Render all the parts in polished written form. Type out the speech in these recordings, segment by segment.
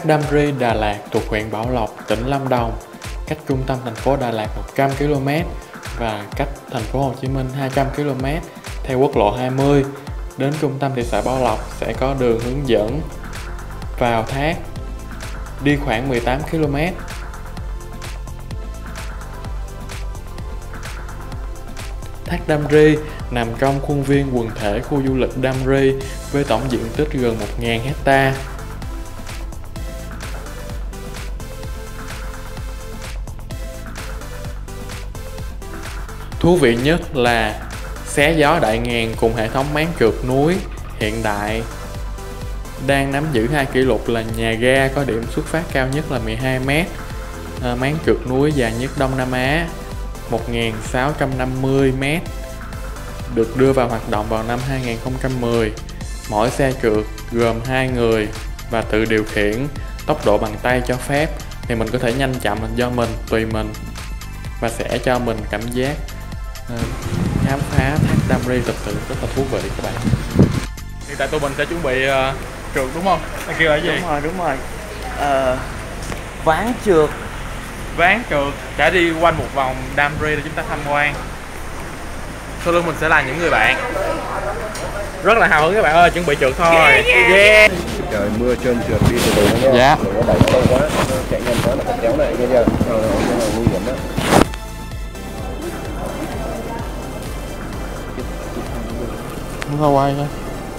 Đam Ri Đà Lạt thuộc huyện Bảo Lộc, tỉnh Lâm Đồng, cách trung tâm thành phố Đà Lạt 100 km và cách thành phố Hồ Chí Minh 200 km theo quốc lộ 20. Đến trung tâm thị xã Bảo Lộc sẽ có đường hướng dẫn vào thác, đi khoảng 18 km. Thác Đam Ri nằm trong khuôn viên quần thể khu du lịch Đam Ri với tổng diện tích gần 1.000 hecta. Thú vị nhất là xé gió đại ngàn cùng hệ thống máng trượt núi hiện đại. Đang nắm giữ 2 kỷ lục là nhà ga có điểm xuất phát cao nhất là 12m, máng trượt núi dài nhất Đông Nam Á 1.650m, được đưa vào hoạt động vào năm 2010. Mỗi xe trượt gồm 2 người và tự điều khiển, tốc độ bằng tay cho phép, thì mình có thể nhanh chậm là do mình, tùy mình, và sẽ cho mình cảm giác khám phá thác Đam Ri thực sự rất là thú vị các bạn. Hiện tại tụi mình sẽ chuẩn bị trượt đúng không? Anh kêu là gì? Đúng rồi. Ván trượt. Ván trượt sẽ đi quanh một vòng Đam Ri để chúng ta tham quan. Sau lưng mình sẽ là những người bạn rất là hào hứng các bạn ơi, chuẩn bị trượt thôi. Yeah. Trời mưa trơn trượt đi từ từ nha. Dạ. Đừng có đẩy sâu quá, chạy nhanh quá là phải kéo lại nghe chưa? Nguy hiểm đó. Không có quay thôi.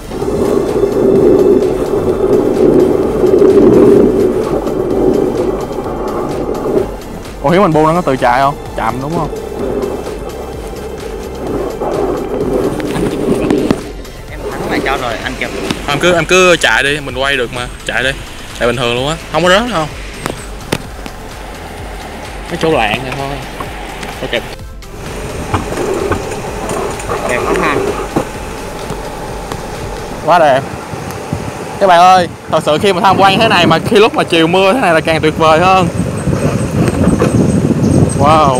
Ủa Hiếu, mình buông nó có tự chạy không? Chậm đúng không? Em thắng là cho rồi anh kêu. Em cứ chạy đi, mình quay được mà, chạy đi. Chạy bình thường luôn á, không có rớt đâu. Cái chỗ lạng này thôi. Ok. Đẹp lắm ha. Quá đẹp. Các bạn ơi, thật sự khi mà tham quan thế này mà khi lúc mà chiều mưa thế này là càng tuyệt vời hơn. Wow.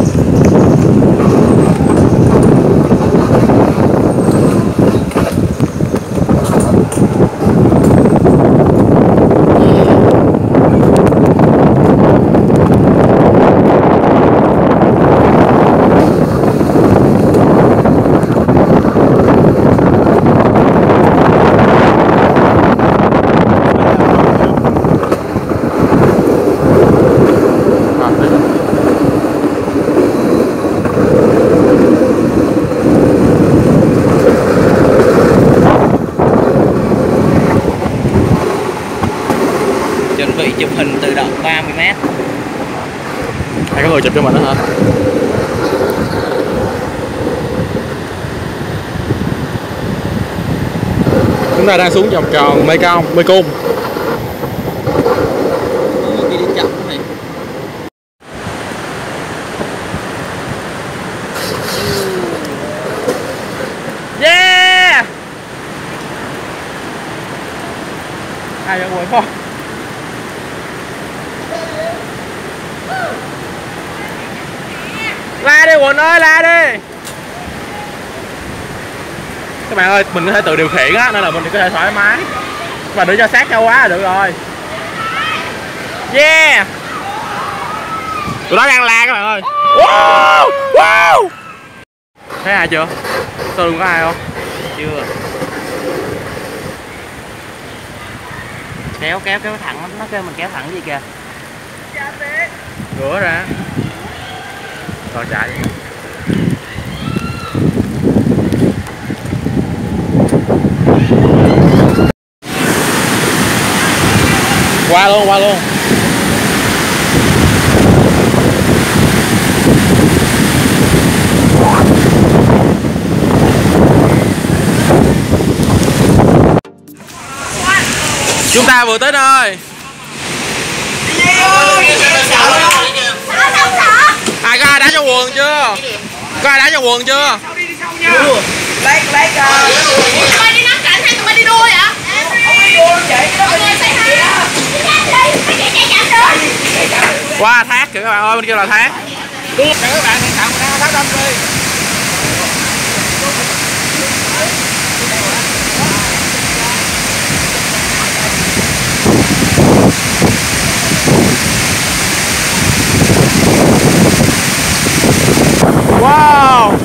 Chuẩn bị chụp hình tự động 30m. Hay có người chụp cho mình đó hả? Chúng ta đang xuống vòng tròn Mê Công, Mê Cung. Đi đến chậm này. Yeah! Ai vậy quên không? La đi Quỳnh ơi, la đi. Các bạn ơi, mình có thể tự điều khiển á, nên là mình có thể thoải mái và đừng cho sát nhau quá là được rồi. Yeah! Tụi nó đang la các bạn ơi. Wow! Wow! Thấy ai chưa? Sau lưng có ai không? Chưa. Kéo thẳng, nó kêu mình kéo thẳng gì kìa. Rửa ra. Rồi chạy. Qua luôn. Chúng ta vừa tới nơi. Có ai đá cho quần chưa? Có ai đá cho quần chưa? Lấy tụi bay đi nắm cảnh hay tụi bay đi đua vậy? Không đi đua chị, mọi người say ha. Chạy được. Qua thác kìa các bạn ơi, bên kia là thác. Chào các bạn, hiện tại mình đang ở thác Đam Ri. Wow.